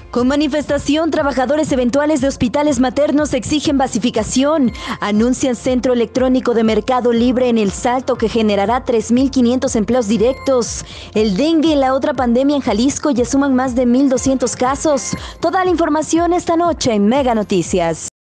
Con manifestación, trabajadores eventuales de hospitales maternos exigen basificación. Anuncian centro electrónico de Mercado Libre en El Salto que generará 3.500 empleos directos. El dengue y la otra pandemia en Jalisco ya suman más de 1.200 casos. Toda la información esta noche en Mega Noticias.